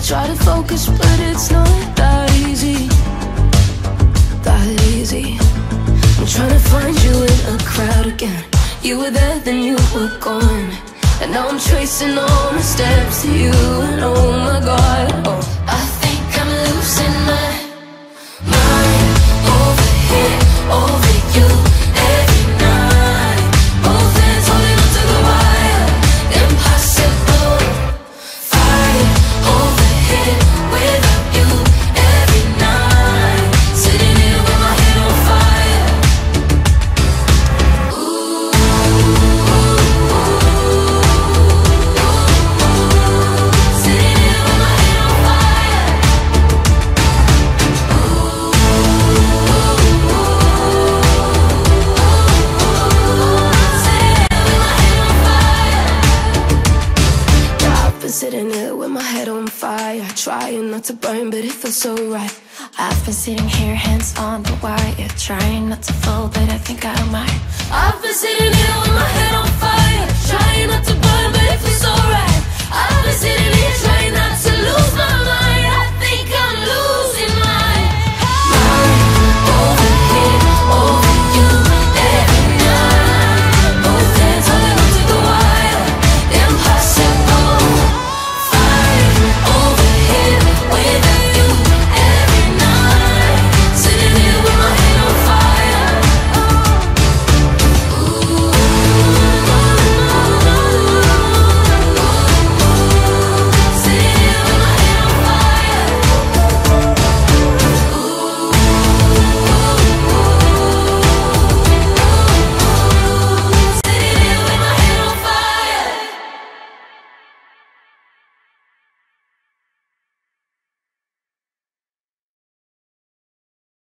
try to focus, but it's not that easy, that easy. I'm trying to find you in a crowd again. You were there, then you were gone, and now I'm tracing all my steps to you. And oh my God, oh, I think I'm losing my mind over here, over you. Every night, both hands holding onto the wire. Impossible fight over here without you. Every night, sitting here with my head on fire. Ooh, sitting here with my head on fire. I've been sitting here with my head on fire, trying not to burn, but it feels so right. I've been sitting here, hands on the wire, trying not to fall, but I think I might. I've been sitting here with my head